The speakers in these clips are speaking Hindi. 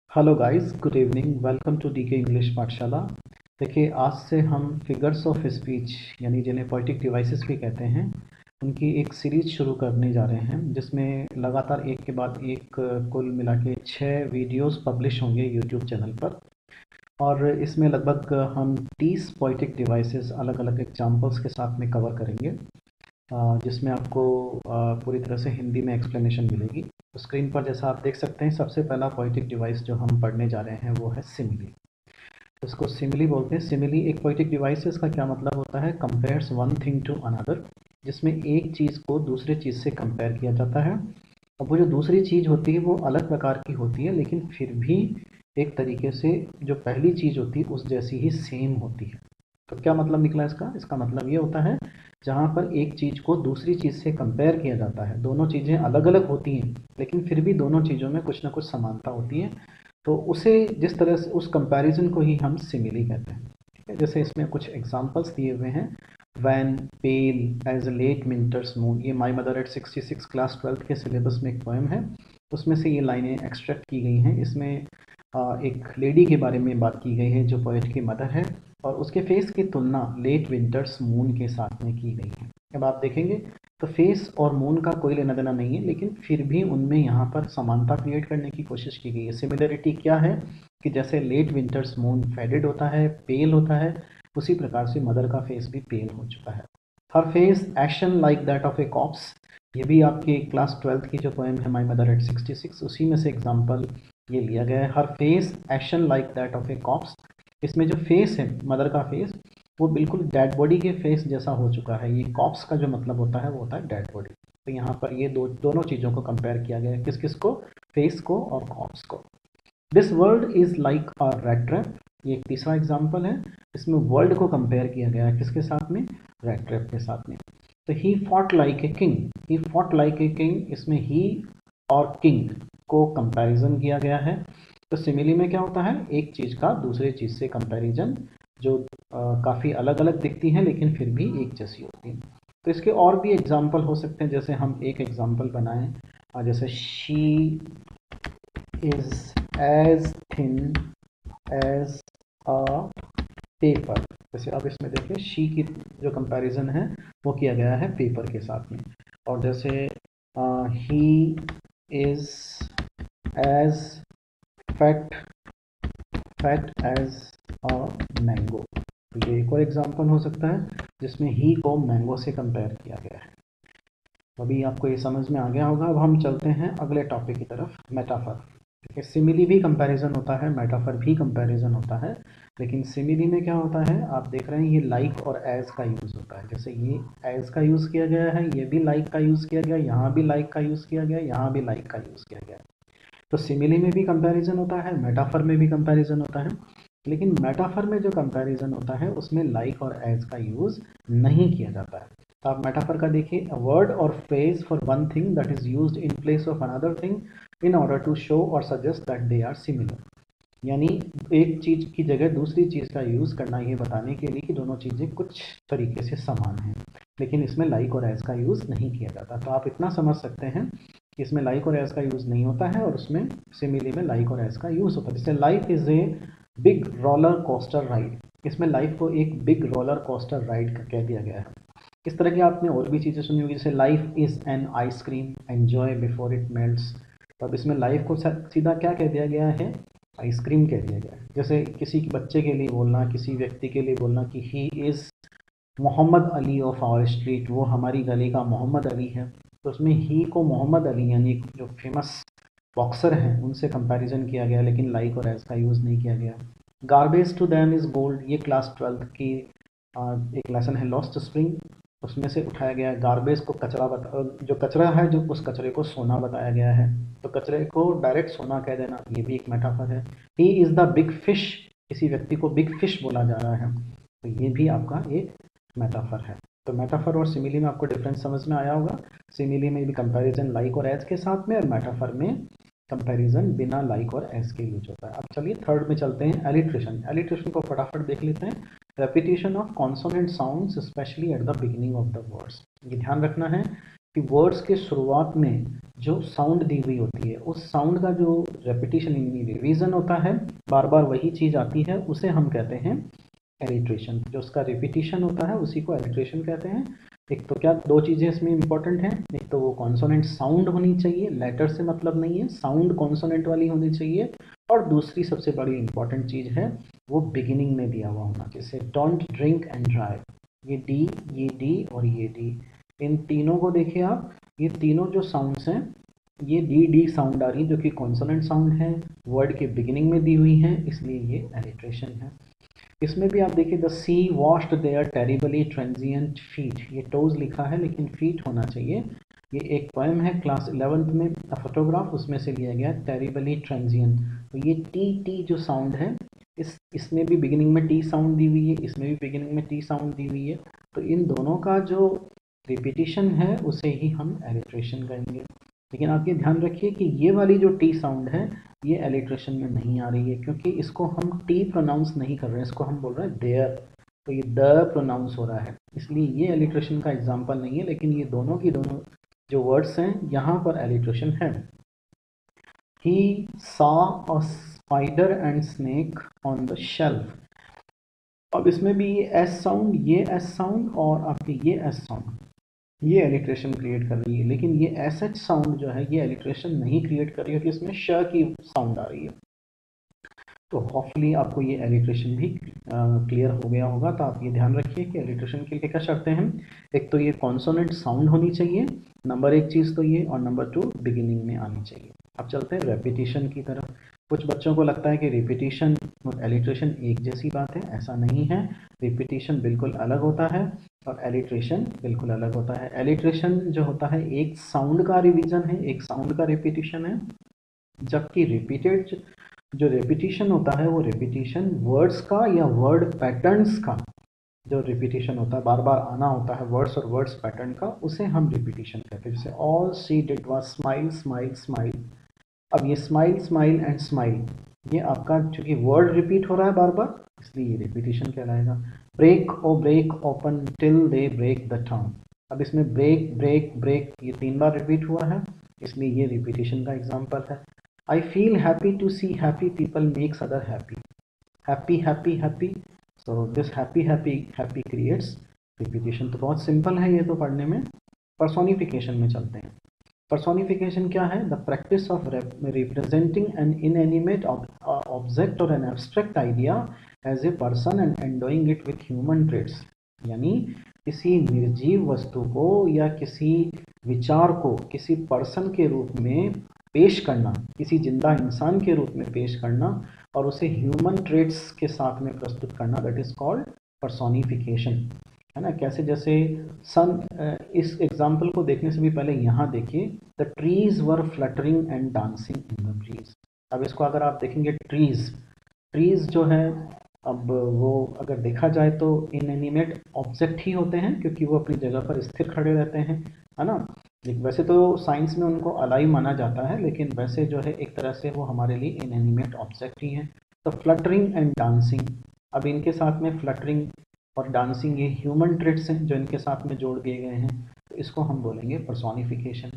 Hello guys, good evening. Welcome to DK English Pathshala. देखिए, आज से हम फिगर्स ऑफ स्पीच यानी जिन्हें पोएटिक डिवाइसेस भी कहते हैं, उनकी एक सीरीज़ शुरू करने जा रहे हैं, जिसमें लगातार एक के बाद एक कुल मिला के 6 वीडियोस पब्लिश होंगे यूट्यूब चैनल पर। और इसमें लगभग हम 30 पोएटिक डिवाइसेस अलग अलग एग्जांपल्स के साथ में कवर करेंगे, जिसमें आपको पूरी तरह से हिंदी में एक्सप्लेनेशन मिलेगी। तो स्क्रीन पर जैसा आप देख सकते हैं, सबसे पहला पोएटिक डिवाइस जो हम पढ़ने जा रहे हैं वो है सिमिली। इसको सिमिली बोलते हैं। सिमिली एक पोएटिक डिवाइस है। इसका क्या मतलब होता है? Compares one thing to another, जिसमें एक चीज़ को दूसरे चीज़ से कंपेयर किया जाता है। और वो जो दूसरी चीज़ होती है वो अलग प्रकार की होती है, लेकिन फिर भी एक तरीके से जो पहली चीज़ होती है उस जैसी ही सेम होती है। तो क्या मतलब निकला इसका? इसका मतलब ये होता है, जहाँ पर एक चीज़ को दूसरी चीज़ से कंपेयर किया जाता है, दोनों चीज़ें अलग अलग होती हैं लेकिन फिर भी दोनों चीज़ों में कुछ ना कुछ समानता होती है। तो उसे जिस तरह से उस कंपैरिजन को ही हम सिमिली कहते हैं। ठीक है, जैसे इसमें कुछ एग्जांपल्स दिए हुए हैं। Wan pale as a late winter's moon, ये my mother eight 66 class 12th के सिलेबस में एक पोएम है। उसमें से ये लाइनें एक्सट्रैक्ट की गई हैं। इसमें एक लेडी के बारे में बात की गई है जो पोएट की मदर है, और उसके फेस की तुलना लेट विंटर्स मून के साथ में की गई है। अब आप देखेंगे तो फेस और मून का कोई लेना देना नहीं है, लेकिन फिर भी उनमें यहाँ पर समानता क्रिएट करने की कोशिश की गई है। सिमिलरिटी क्या है कि जैसे लेट विंटर्स मून फेडेड होता है, पेल होता है, उसी प्रकार से मदर का फेस भी पेल हो चुका है। Her face ashen like that of a corpse, ये भी आपके क्लास 12th की जो पोएम है माई मदर एट 66, उसी में से एग्जाम्पल ये लिया गया है। Her face ashen like that of a corpse, इसमें जो फेस है मदर का फेस, वो बिल्कुल डेड बॉडी के फेस जैसा हो चुका है। ये कॉप्स का जो मतलब होता है वो होता है डेड बॉडी। तो यहाँ पर ये दोनों चीज़ों को कंपेयर किया गया है। किस किस को? फेस को और कॉप्स को। This world is like a rat trap, ये एक तीसरा एग्जाम्पल है। इसमें वर्ल्ड को कंपेयर किया गया है किसके साथ में? रेड ट्रैप के साथ में। तो he fought like a king, he fought like a king, इसमें ही और किंग को कंपैरिजन किया गया है। तो सिमिली में क्या होता है? एक चीज़ का दूसरे चीज़ से कंपैरिजन, जो काफ़ी अलग अलग दिखती हैं लेकिन फिर भी एक जैसी होती हैं। तो इसके और भी एग्जाम्पल हो सकते हैं। जैसे हम एक एग्जाम्पल बनाएं, जैसे she is as thin as a paper. जैसे अब इसमें देखिए, शी की जो कंपैरिजन है वो किया गया है पेपर के साथ में। और जैसे he is as fat fat as a mango. तो ये एक और एग्जांपल हो सकता है जिसमें ही को मैंगो से कंपेयर किया गया है। अभी आपको ये समझ में आ गया होगा। अब हम चलते हैं अगले टॉपिक की तरफ, मेटाफर। देखिए, सिमिली भी कंपैरिजन होता है, मेटाफर भी कंपैरिजन होता है, लेकिन सिमिली में क्या होता है, आप देख रहे हैं ये लाइक और एज का यूज़ होता है। जैसे ये एज का यूज़ किया गया है, ये भी लाइक का यूज़ किया गया, यहाँ भी लाइक का यूज़ किया गया, यहाँ भी लाइक का यूज़ किया गया। तो सिमिली में भी कंपैरिजन होता है, मेटाफर में भी कंपैरिजन होता है, लेकिन मेटाफर में जो कंपैरिजन होता है उसमें लाइक और एज का यूज़ नहीं किया जाता है। तो आप मेटाफर का देखिए, a word or phrase for one thing that is used in place of another thing in order to show or suggest that they are similar. यानी एक चीज़ की जगह दूसरी चीज़ का यूज़ करना, ये बताने के लिए कि दोनों चीज़ें कुछ तरीके से समान हैं, लेकिन इसमें लाइक और एज का यूज़ नहीं किया जाता। तो आप इतना समझ सकते हैं कि इसमें लाइक और एज का यूज़ नहीं होता है, और उसमें सिमिली में लाइक और एज का यूज़ होता है। जैसे life is a big roller coaster ride, इसमें लाइफ को एक बिग रोलर कोस्टर राइड कह दिया गया है। इस तरह की आपने और भी चीज़ें सुनी होगी, जैसे life is an ice cream enjoy before it melts. तो अब इसमें लाइफ को सीधा क्या कह दिया गया है? आइसक्रीम कह दिया गया है। जैसे किसी बच्चे के लिए बोलना, किसी व्यक्ति के लिए बोलना कि he is Muhammad Ali of our street, वो हमारी गली का मोहम्मद अली है। तो उसमें ही को मोहम्मद अली यानी जो फेमस बॉक्सर हैं उनसे कंपैरिजन किया गया, लेकिन लाइक और एज का यूज़ नहीं किया गया। Garbage to them is gold, ये क्लास 12th की एक लेसन है लॉस्ट स्प्रिंग, उसमें से उठाया गया है। गार्बेज को कचरा जो कचरा है, जो उस कचरे को सोना बताया गया है। तो कचरे को डायरेक्ट सोना कह देना, ये भी एक मेटाफर है। He is the big fish, किसी व्यक्ति को बिग फिश बोला जा रहा है, तो ये भी आपका एक मेटाफर है। तो मेटाफर और सिमिली में आपको डिफरेंस समझ में आया होगा। सिमिली में भी कंपैरिजन लाइक और एज के साथ में, और मेटाफर में कंपैरिजन बिना लाइक और एज के यूज होता है। अब चलिए थर्ड में चलते हैं, एलिट्रेशन। एलिट्रेशन को फटाफट देख लेते हैं। Repetition of consonant sounds especially at the beginning of the words. ये ध्यान रखना है कि वर्ड्स के शुरुआत में जो साउंड दी हुई होती है, उस साउंड का जो रेपिटेशन यानी रिवीजन होता है, बार बार वही चीज़ आती है, उसे हम कहते हैं एलिट्रेशन। जो उसका रिपीटिशन होता है उसी को एलिट्रेशन कहते हैं। एक तो क्या दो चीज़ें इसमें इंपॉर्टेंट हैं, एक तो वो कॉन्सोनेंट साउंड होनी चाहिए, लेटर से मतलब नहीं है, साउंड कॉन्सोनेंट वाली होनी चाहिए, और दूसरी सबसे बड़ी इंपॉर्टेंट चीज़ है वो बिगिनिंग में दिया हुआ होना, जैसे डोंट ड्रिंक एंड ड्राइव, ये डी और ये डी, इन तीनों को देखिए आप, ये तीनों जो साउंड्स हैं, ये डी साउंड आ रही है जो कि कॉन्सोनेंट साउंड है, वर्ड के बिगिनिंग में दी हुई है, इसलिए ये एलिट्रेशन है। इसमें भी आप देखिए the sea washed their terribly transient feet, ये टोज लिखा है लेकिन फीट होना चाहिए। ये एक पोएम है क्लास 11th में, अ फोटोग्राफ, उसमें से लिया गया टेरिबली ट्रांजिएंट। तो ये टी जो साउंड है, इसमें भी बिगिनिंग में टी साउंड दी हुई है, इसमें भी बिगिनिंग में टी साउंड दी हुई है, तो इन दोनों का जो रिपीटिशन है उसे ही हम एलिट्रेशन कहेंगे। लेकिन आप ये ध्यान रखिए कि ये वाली जो टी साउंड है ये एलिट्रेशन में नहीं आ रही है, क्योंकि इसको हम टी प्रोनाउंस नहीं कर रहे हैं, इसको हम बोल रहे हैं देयर, तो ये द प्रोनाउंस हो रहा है, इसलिए ये एलिट्रेशन का एग्जाम्पल नहीं है। लेकिन ये दोनों की दोनों जो वर्ड्स हैं यहाँ पर एलिट्रेशन है। He saw a spider and snake on the shelf, अब इसमें भी ये एस साउंड, ये एस साउंड और आपके ये एस साउंड, ये एलिट्रेशन क्रिएट कर रही है, लेकिन ये एस एच साउंड जो है ये एलिट्रेशन नहीं क्रिएट कर रही है, क्योंकि इसमें श की साउंड आ रही है। तो होपफुली आपको ये एलिट्रेशन भी क्लियर हो गया होगा। तो आप ये ध्यान रखिए कि एलिट्रेशन के लिए क्या शर्तें हैं, एक तो ये कॉन्सोनेंट साउंड होनी चाहिए, नंबर एक चीज़ तो ये, और नंबर 2 बिगिनिंग में आनी चाहिए। अब चलते हैं रेपिटेशन की तरफ। कुछ बच्चों को लगता है कि रिपीटिशन और एलिट्रेशन एक जैसी बात है, ऐसा नहीं है। रिपीटिशन बिल्कुल अलग होता है और एलिट्रेशन बिल्कुल अलग होता है। एलिट्रेशन जो होता है एक साउंड का रिवीजन है, एक साउंड का रिपीटिशन है, जबकि रिपीटेड जो रिपीटिशन होता है वो रिपीटिशन वर्ड्स का या वर्ड पैटर्न्स का जो रिपीटिशन होता है, बार बार आना होता है वर्ड्स और वर्ड्स पैटर्न का, उसे हम रिपीटिशन कहते हैं। जैसे all she did was smile smile smile, अब ये स्माइल स्माइल एंड स्माइल, ये आपका चूंकि वर्ड रिपीट हो रहा है बार बार, इसलिए ये रिपीटिशन कहलाएगा। Break o break open till they break the term, अब इसमें ब्रेक ब्रेक ब्रेक ये 3 बार रिपीट हुआ है, इसलिए ये रिपीटिशन का एग्जाम्पल है। I feel happy to see happy people makes other happy, happy happy happy, so this happy happy happy creates repetition. तो बहुत सिंपल है ये तो पढ़ने में। पर्सोनिफिकेशन में चलते हैं। Personification क्या है? The practice of representing an inanimate object or an abstract idea as a person and endowing it with human traits, यानी किसी निर्जीव वस्तु को या किसी विचार को किसी पर्सन के रूप में पेश करना, किसी जिंदा इंसान के रूप में पेश करना और उसे ह्यूमन ट्रेट्स के साथ में प्रस्तुत करना, दैट इज कॉल्ड पर्सोनिफिकेशन, है ना। कैसे, जैसे सन, इस एग्जाम्पल को देखने से भी पहले यहाँ देखिए, the trees were fluttering and dancing in the breeze. अब इसको अगर आप देखेंगे ट्रीज जो है, अब वो अगर देखा जाए तो इनएनिमेट ऑब्जेक्ट ही होते हैं, क्योंकि वो अपनी जगह पर स्थिर खड़े रहते हैं, है ना। वैसे तो साइंस में उनको अलाइव माना जाता है, लेकिन वैसे जो है एक तरह से वो हमारे लिए इनएनिमेट ऑब्जेक्ट ही हैं। तो फ्लटरिंग एंड डांसिंग, अब इनके साथ में फ्लटरिंग और डांसिंग ये ह्यूमन ट्रेट्स हैं जो इनके साथ में जोड़ दिए गए हैं, तो इसको हम बोलेंगे personification.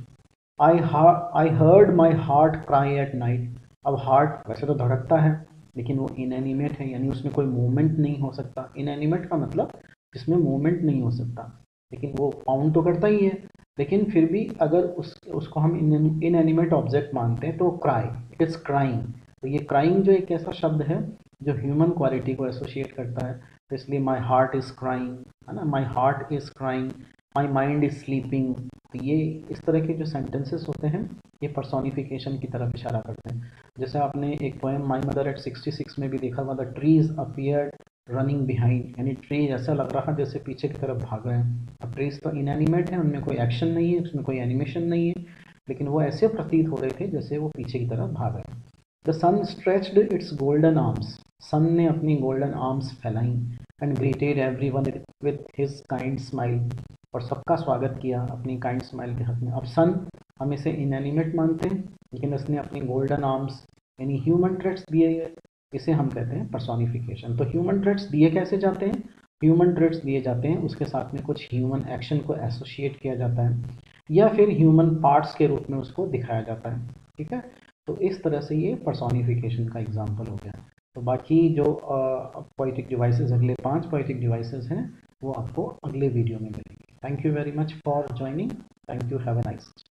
I heard my heart cry at night, अब हार्ट वैसे तो धड़कता है लेकिन वो इनएनिमेट है, यानी उसमें कोई मूवमेंट नहीं हो सकता। इनएनिमेट का मतलब जिसमें मूवमेंट नहीं हो सकता, लेकिन वो पाउंड तो करता ही है, लेकिन फिर भी अगर उसको हम इनएनिमेट ऑब्जेक्ट मानते हैं तो क्राई, इट इज़ क्राइंग। तो ये क्राइंग जो एक ऐसा शब्द है जो ह्यूमन क्वालिटी को एसोसिएट करता है, तो इसलिए माई हार्ट इज़ क्राइंग, है ना, my heart is crying, my mind is sleeping. तो ये इस तरह के जो सेंटेंसेस होते हैं ये पर्सोनिफिकेशन की तरफ इशारा करते हैं। जैसे आपने एक पोएम माई मदर एट 66 में भी देखा हुआ, the trees appear running behind, यानी ट्रीज ऐसा लग रहा है जैसे पीछे की तरफ भाग रहे हैं। अब ट्रीज तो इनएनिमेट है, उनमें कोई एक्शन नहीं है, उसमें कोई एनिमेशन नहीं है, लेकिन वो ऐसे प्रतीत हो रहे थे जैसे वो पीछे की तरफ भाग रहे हैं। The sun stretched its golden arms, sun ने अपनी गोल्डन आर्म्स फैलाई, and greeted everyone with his kind smile, और सबका स्वागत किया अपनी काइंड स्माइल के हाथ में। अब सन हम इसे इनएनिमेट मानते हैं, लेकिन उसने अपनी गोल्डन आर्म्स यानी ह्यूमन ट्रेट्स दिए, इसे हम कहते हैं पर्सोनिफिकेशन। तो ह्यूमन ट्रेट्स दिए कैसे जाते हैं? ह्यूमन ट्रेट्स दिए जाते हैं उसके साथ में कुछ ह्यूमन एक्शन को एसोसिएट किया जाता है। या फिर ह्यूमन पार्ट्स के रूप में उसको दिखाया जाता है। ठीक है, तो इस तरह से ये पर्सोनिफिकेशन का एग्जाम्पल हो गया। तो बाकी जो पोएटिक डिवाइसेस, अगले 5 पोएटिक डिवाइसेस हैं वो आपको अगले वीडियो में मिलेंगे। Thank you very much for joining. Thank you, have a nice